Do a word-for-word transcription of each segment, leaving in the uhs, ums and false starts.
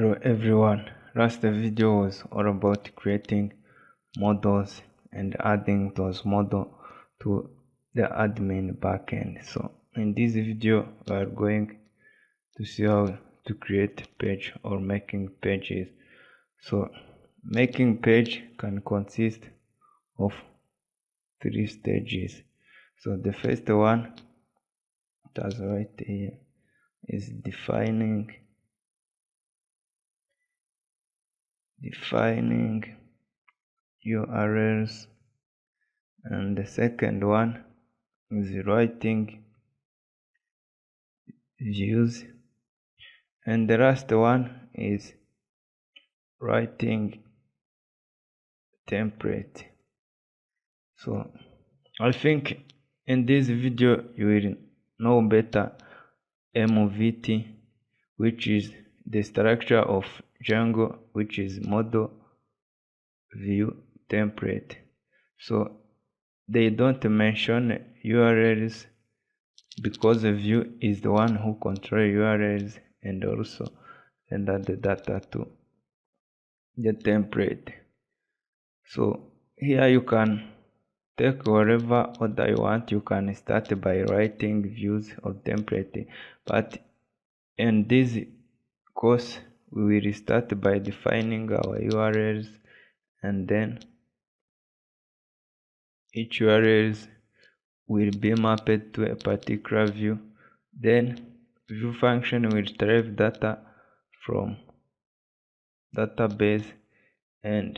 Hello everyone, last video was all about creating models and adding those models to the admin backend. So in this video we are going to see how to create page or making pages. So making page can consist of three stages. So the first one, that's right here, is defining defining U R Ls, and the second one is writing views, and the last one is writing template. So I think in this video you will know better M V T, which is the structure of Django, which is model view template. So they don't mention U R Ls because the view is the one who controls U R Ls and also render the data to the template. So here you can take whatever order you want. You can start by writing views or template, but in this course we will start by defining our U R Ls, and then each U R Ls will be mapped to a particular view. Then view function will derive data from database and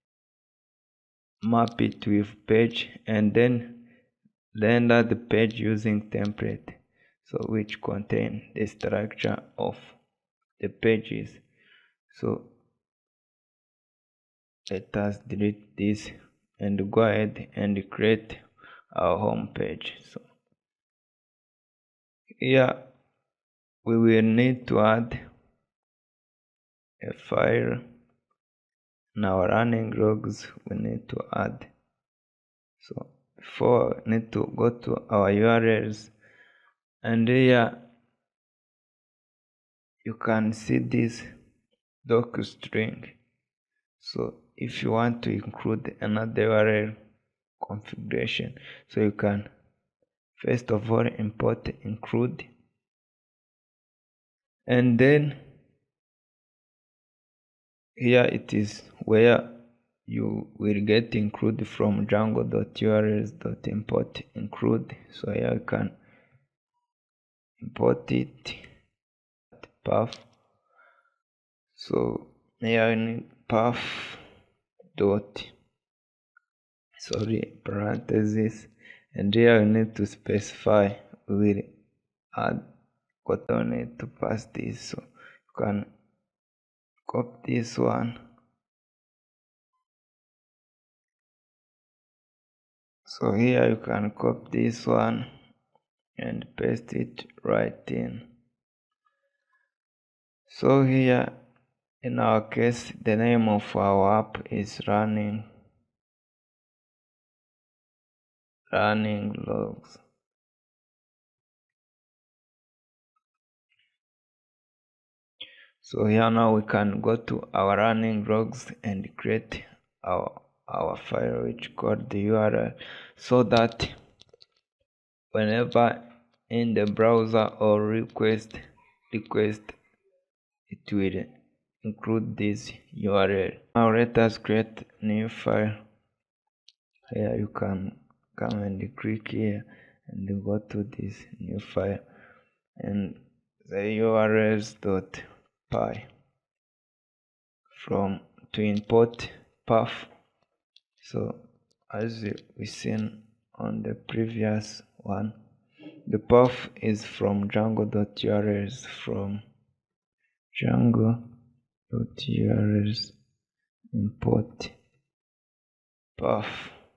map it with page, and then render the page using template, so which contain the structure of the pages. So let us delete this and go ahead and create our home page. So here we will need to add a file. In our running logs we need to add. So before we need to go to our U R Ls, and here you can see this doc string. So if you want to include another U R L configuration, so you can first of all import include, and then here it is where you will get include from django.urls.import include. So here you can import it path. So here you need path dot sorry parenthesis, and here you need to specify we will add what I need to pass this. So you can copy this one. So here you can copy this one and paste it right in. So here in our case the name of our app is running running logs. So here now we can go to our running logs and create our our file which called the U R L, so that whenever in the browser or request request it will include this U R L. Now let us create new file. Here you can come and click here and go to this new file, and the U R Ls dot py from to import path. So as we seen on the previous one, the path is from django.urls from django.urls import path.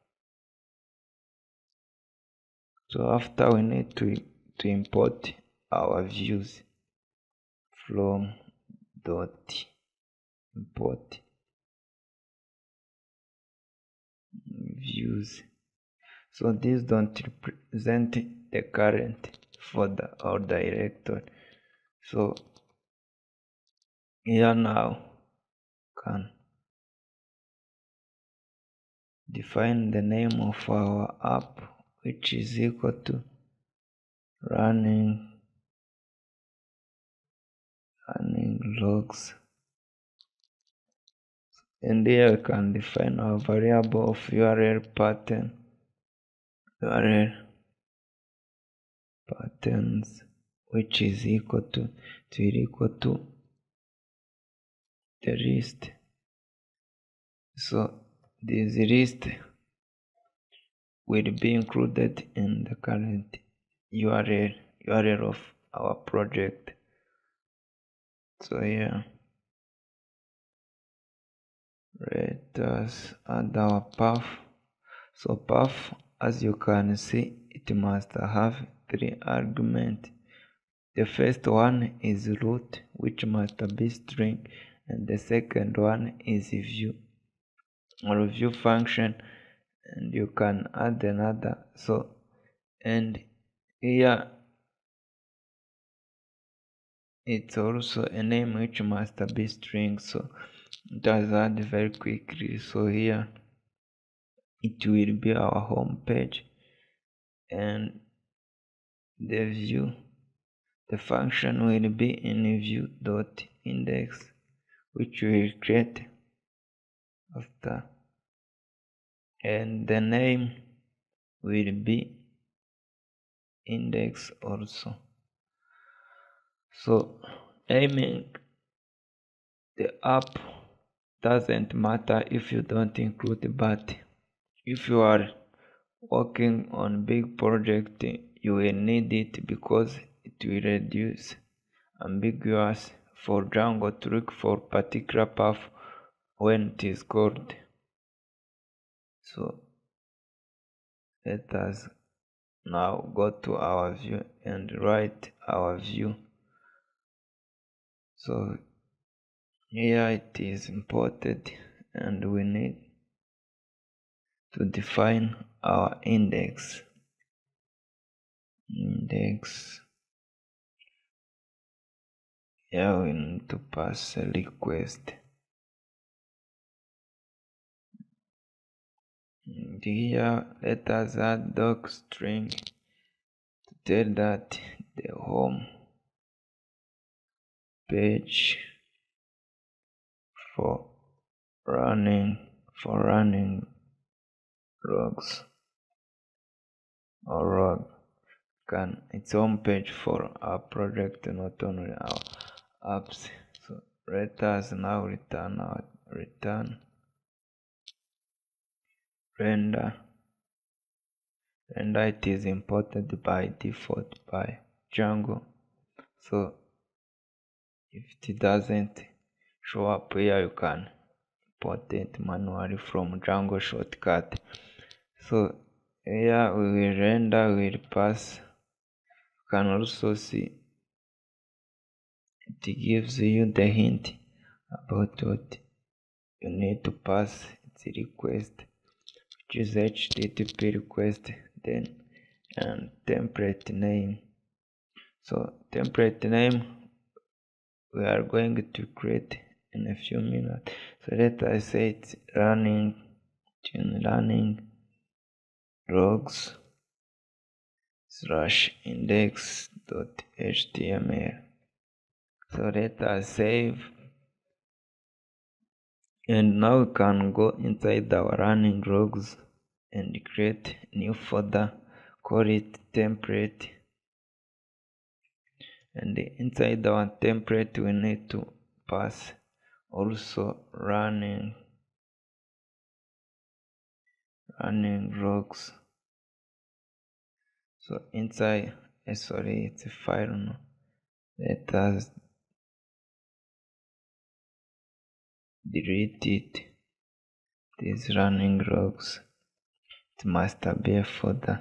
So after we need to to import our views from dot import views. So these don't represent the current folder or directory. So here now can define the name of our app, which is equal to running running logs, and here we can define our variable of U R L pattern, U R L patterns, which is equal to to equal to the list. So this list will be included in the current U R L U R L of our project. So here let us add our path. So path, as you can see, it must have three arguments. The first one is root, which must be string, and the second one is view or view function, and you can add another. So and here it's also a name which must be string, so it does add very quickly. So here it will be our home page, and the view, the function will be in view dot index, which we will create after, and the name will be index also. So aiming the app doesn't matter if you don't include, but if you are working on big project, you will need it because it will reduce ambiguous for Django to look for particular path when it is called. So let us now go to our view and write our view. So here it is imported, and we need to define our index. Index. Here we need to pass a request. And here let us add doc string to tell that the home page for running for running logs or log can its home page for our project, not only our apps. So let us now return our return render. Render, it is imported by default by Django. So if it doesn't show up here, you can import it manually from Django shortcut. So here we will render, we will pass. You can also see it gives you the hint about what you need to pass. It's a request, which is H T T P request, then and template name. So template name we are going to create in a few minutes. So let us say it's running running logs slash index dot H T M L. So let us save, and now we can go inside our running logs and create new folder, call it template, and inside our template we need to pass also running running logs. So inside uh, sorry it's a file now. Let us delete it. These running logs, it must be a folder.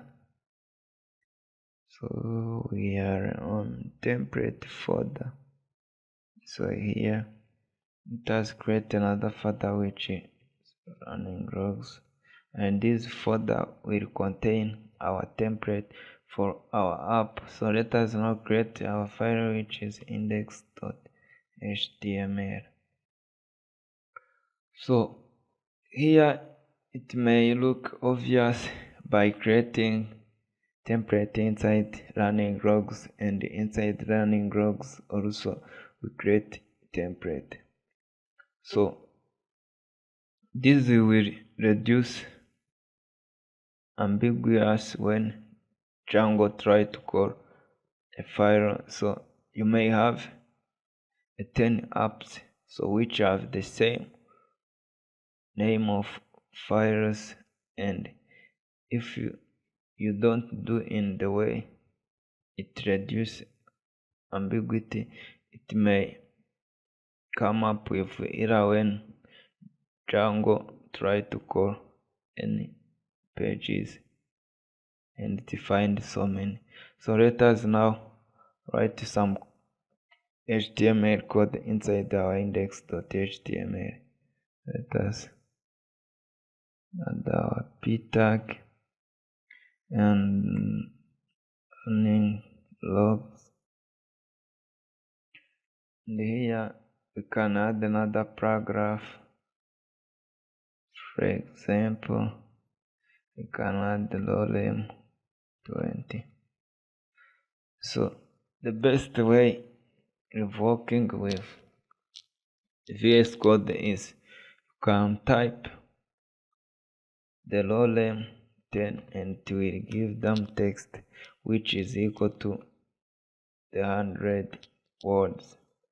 So we are on template folder. So here it has create another folder which is running logs, and this folder will contain our template for our app. So let us now create our file which is index dot H T M L. So here it may look obvious by creating template inside learning logs, and inside learning logs also we create template. So this will reduce ambiguous when Django try to call a file. So you may have a ten apps so which have the same name of files, and if you you don't do in the way it reduce ambiguity, it may come up with error when Django try to call any pages and it find so many. So let us now write some H T M L code inside our index.html. Let us add our p tag and running logs, and here we can add another paragraph. For example, we can add the lolem twenty. So the best way of working with V S Code is you can type the lolem ten and it will give them text which is equal to the hundred words.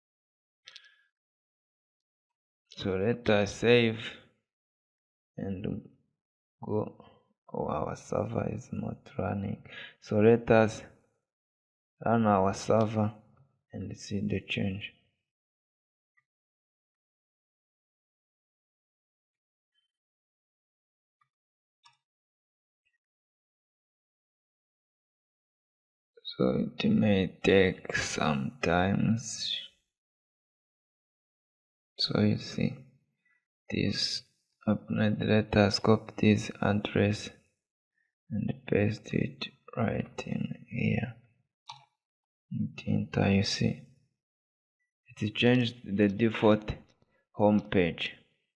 So let us save and go. Oh, our server is not running. So let us run our server and see the change. So it may take some time. So you see this upload. Let us copy this address and paste it right in here. Enter, you see it changed the default home page.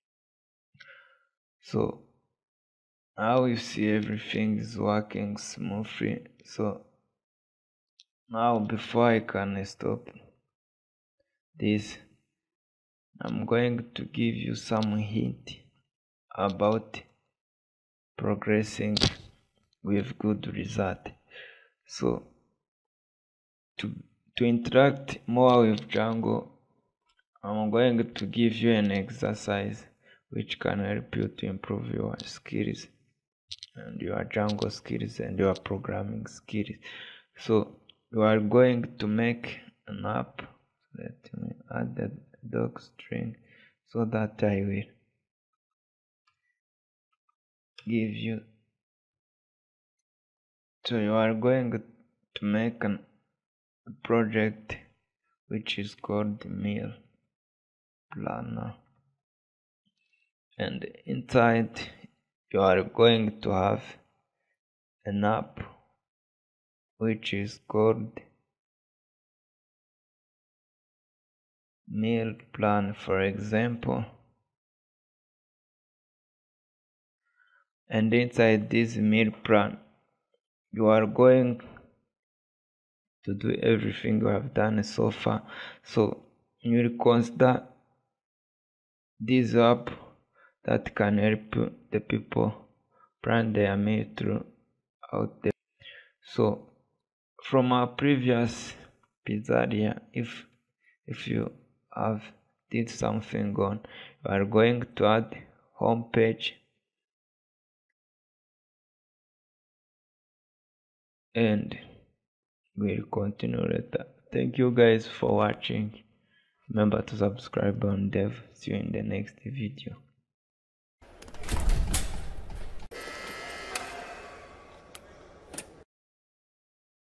So now you see everything is working smoothly. So now before I can stop this, I'm going to give you some hint about progressing with good result. So to to interact more with Django, I'm going to give you an exercise which can help you to improve your skills and your Django skills and your programming skills. So you are going to make an app. Let me add the doc string so that I will give you. So you are going to make an, a project which is called Meal Planner, and inside you are going to have an app which is called Meal Plan, for example, and inside this meal plan you are going to do everything you have done so far. So you will consider this app that can help the people plan their meal throughout the. So from our previous pizzeria, if if you have did something on, you are going to add home page and we'll continue later. Thank you guys for watching. Remember to subscribe on Dev. See you in the next video.